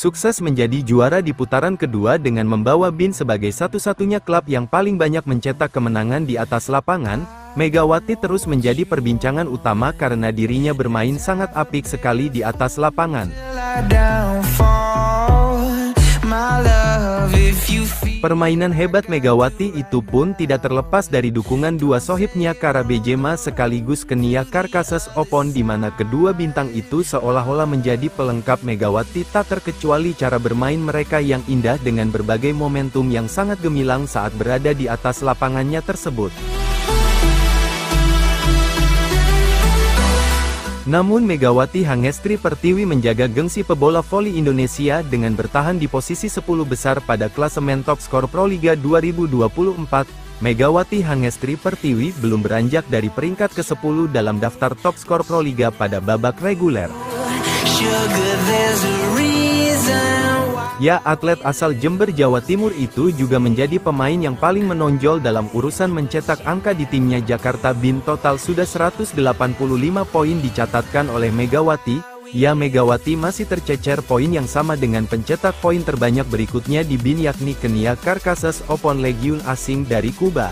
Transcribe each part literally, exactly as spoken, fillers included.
sukses menjadi juara di putaran kedua dengan membawa B I N sebagai satu-satunya klub yang paling banyak mencetak kemenangan di atas lapangan. Megawati terus menjadi perbincangan utama karena dirinya bermain sangat apik sekali di atas lapangan. Permainan hebat Megawati itu pun tidak terlepas dari dukungan dua sohibnya Kara Benzema sekaligus Kenia Karkases Opon, di mana kedua bintang itu seolah-olah menjadi pelengkap Megawati, tak terkecuali cara bermain mereka yang indah dengan berbagai momentum yang sangat gemilang saat berada di atas lapangannya tersebut. Namun Megawati Hangestri Pertiwi menjaga gengsi pebola voli Indonesia dengan bertahan di posisi sepuluh besar pada klasemen top skor Proliga dua ribu dua puluh empat. Megawati Hangestri Pertiwi belum beranjak dari peringkat ke sepuluh dalam daftar top skor Proliga pada babak reguler. Ya, atlet asal Jember, Jawa Timur itu juga menjadi pemain yang paling menonjol dalam urusan mencetak angka di timnya Jakarta B I N. Total sudah seratus delapan puluh lima poin dicatatkan oleh Megawati. Ya, Megawati masih tercecer poin yang sama dengan pencetak poin terbanyak berikutnya di B I N, yakni Kenia Karkases Opon Legiun asing dari Kuba.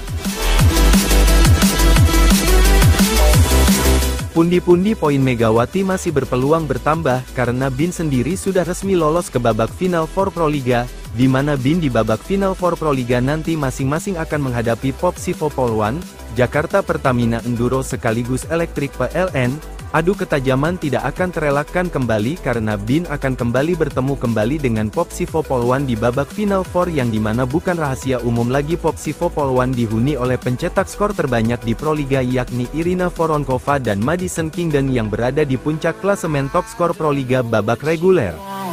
Pundi-pundi poin Megawati masih berpeluang bertambah, karena B I N sendiri sudah resmi lolos ke babak final for Proliga, di mana B I N di babak final for Proliga nanti masing-masing akan menghadapi Popsivo Poluan, Jakarta Pertamina Enduro sekaligus Elektrik P L N. Adu ketajaman tidak akan terelakkan kembali karena B I N akan kembali bertemu kembali dengan Popsivo Poluan di babak final four, yang dimana bukan rahasia umum lagi Popsivo Poluan dihuni oleh pencetak skor terbanyak di Proliga, yakni Irina Voronkova dan Madison Kingdon yang berada di puncak klasemen top skor Proliga babak reguler.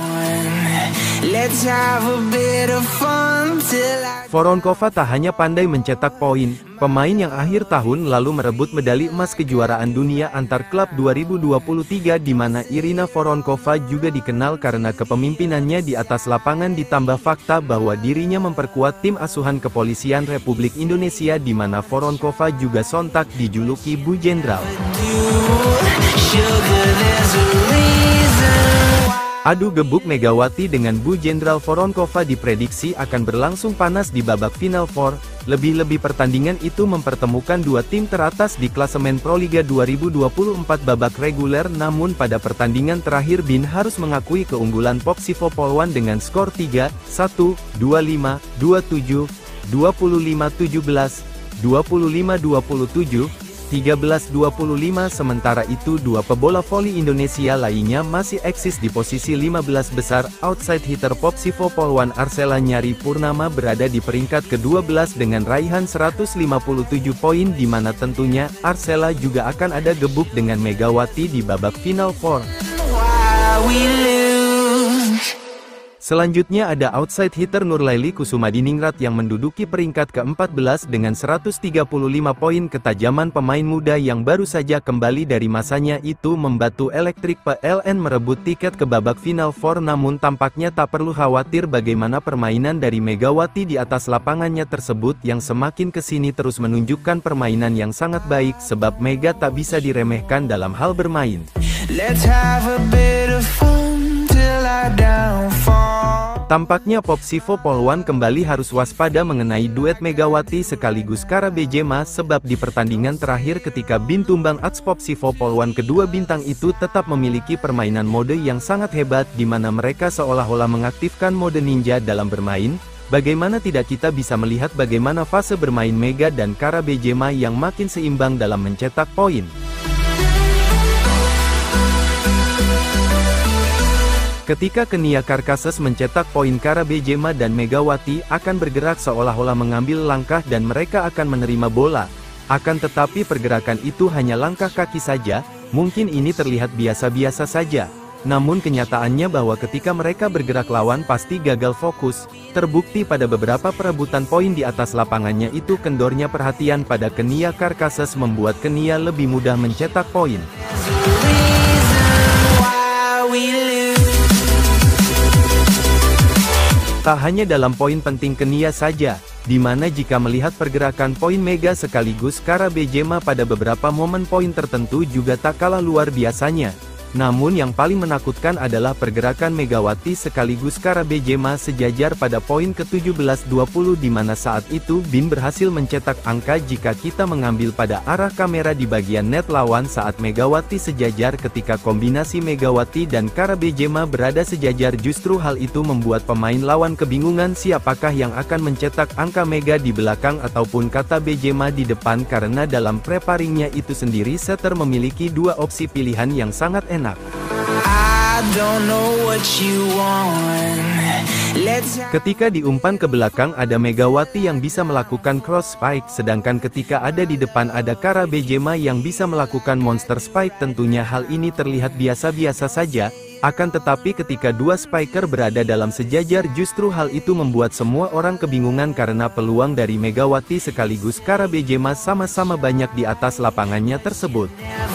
Voronkova tak hanya pandai mencetak poin, pemain yang akhir tahun lalu merebut medali emas kejuaraan dunia antar klub dua ribu dua puluh tiga, di mana Irina Voronkova juga dikenal karena kepemimpinannya di atas lapangan, ditambah fakta bahwa dirinya memperkuat tim asuhan Kepolisian Republik Indonesia, di mana Voronkova juga sontak dijuluki Bu Jenderal. Adu gebuk Megawati dengan Bu Jenderal Voronkova diprediksi akan berlangsung panas di babak final four. Lebih-lebih pertandingan itu mempertemukan dua tim teratas di klasemen Proliga dua ribu dua puluh empat babak reguler, namun pada pertandingan terakhir B I N harus mengakui keunggulan Popsivo Poluan dengan skor tiga satu, dua lima, dua tujuh, dua puluh lima tujuh belas, dua puluh lima dua puluh tujuh, tiga belas dua puluh lima. Sementara itu dua pebola voli Indonesia lainnya masih eksis di posisi lima belas besar. Outside hitter Popsivo Poluan Arsela Nyari Purnama berada di peringkat kedua belas dengan raihan seratus lima puluh tujuh poin, di mana tentunya Arsela juga akan ada gebuk dengan Megawati di babak final four. Selanjutnya ada outside hitter Nurlaili Kusumadiningrat yang menduduki peringkat keempat belas dengan seratus tiga puluh lima poin. Ketajaman pemain muda yang baru saja kembali dari masanya itu membantu Elektrik P L N merebut tiket ke babak final four, namun tampaknya tak perlu khawatir bagaimana permainan dari Megawati di atas lapangannya tersebut yang semakin kesini terus menunjukkan permainan yang sangat baik, sebab Mega tak bisa diremehkan dalam hal bermain. Let's have a bit of fun till I downfall. Tampaknya Popsivo Poluan kembali harus waspada mengenai duet Megawati sekaligus Kara Benzema, sebab di pertandingan terakhir ketika B I N tumbang atas Popsivo Poluan, kedua bintang itu tetap memiliki permainan mode yang sangat hebat, di mana mereka seolah-olah mengaktifkan mode ninja dalam bermain. Bagaimana tidak kita bisa melihat bagaimana fase bermain Mega dan Kara Benzema yang makin seimbang dalam mencetak poin. Ketika Kenia Karkases mencetak poin, Kara Benzema dan Megawati akan bergerak seolah-olah mengambil langkah dan mereka akan menerima bola. Akan tetapi pergerakan itu hanya langkah kaki saja, mungkin ini terlihat biasa-biasa saja. Namun kenyataannya bahwa ketika mereka bergerak lawan pasti gagal fokus. Terbukti pada beberapa perebutan poin di atas lapangannya itu kendornya perhatian pada Kenia Karkases membuat Kenia lebih mudah mencetak poin. Tak hanya dalam poin penting Kenia saja, di mana jika melihat pergerakan poin Mega sekaligus Kara Benzema pada beberapa momen poin tertentu juga tak kalah luar biasanya. Namun yang paling menakutkan adalah pergerakan Megawati sekaligus Kara Benzema sejajar pada poin ke tujuh belas dua puluh di mana saat itu Bin berhasil mencetak angka jika kita mengambil pada arah kamera di bagian net lawan saat Megawati sejajar. Ketika kombinasi Megawati dan Kara Benzema berada sejajar, justru hal itu membuat pemain lawan kebingungan siapakah yang akan mencetak angka Mega di belakang ataupun kata Benzema di depan, karena dalam preparingnya itu sendiri setter memiliki dua opsi pilihan yang sangat enak. Ketika diumpan ke belakang ada Megawati yang bisa melakukan cross spike, sedangkan ketika ada di depan ada Kara Benzema yang bisa melakukan monster spike. Tentunya hal ini terlihat biasa-biasa saja, akan tetapi ketika dua spiker berada dalam sejajar justru hal itu membuat semua orang kebingungan karena peluang dari Megawati sekaligus Kara Benzema sama-sama banyak di atas lapangannya tersebut.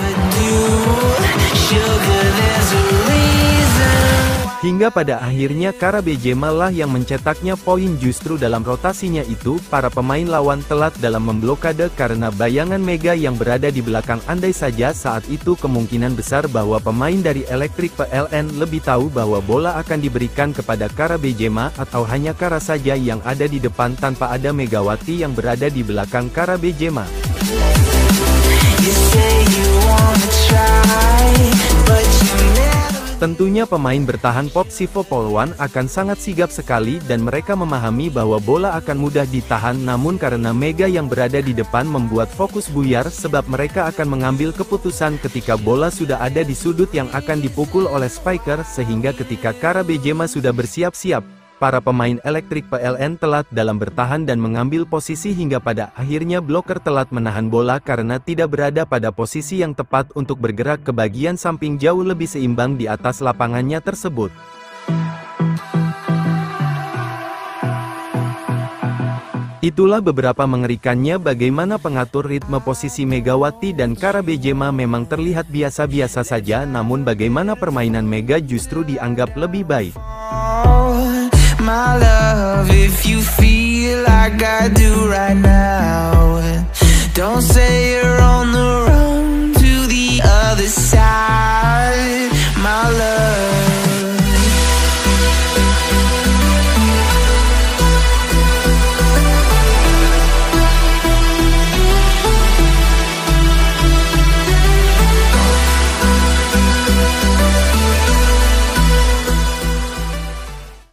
Hingga pada akhirnya Kara Benzema lah yang mencetaknya poin. Justru dalam rotasinya itu, para pemain lawan telat dalam memblokade karena bayangan Mega yang berada di belakang. Andai saja saat itu kemungkinan besar bahwa pemain dari Electric P L N lebih tahu bahwa bola akan diberikan kepada Kara Benzema, atau hanya Kara saja yang ada di depan tanpa ada Megawati yang berada di belakang Kara Benzema. Tentunya pemain bertahan Popsivo Polwan akan sangat sigap sekali dan mereka memahami bahwa bola akan mudah ditahan, namun karena Mega yang berada di depan membuat fokus buyar sebab mereka akan mengambil keputusan ketika bola sudah ada di sudut yang akan dipukul oleh spiker, sehingga ketika Kara Benzema sudah bersiap-siap, para pemain Electric P L N telat dalam bertahan dan mengambil posisi hingga pada akhirnya bloker telat menahan bola karena tidak berada pada posisi yang tepat untuk bergerak ke bagian samping jauh lebih seimbang di atas lapangannya tersebut. Itulah beberapa mengerikannya bagaimana pengatur ritme posisi Megawati dan Kara Benzema memang terlihat biasa-biasa saja, namun bagaimana permainan Mega justru dianggap lebih baik. My love, if you feel like I do right now, don't say you're on the run to the other side, my love.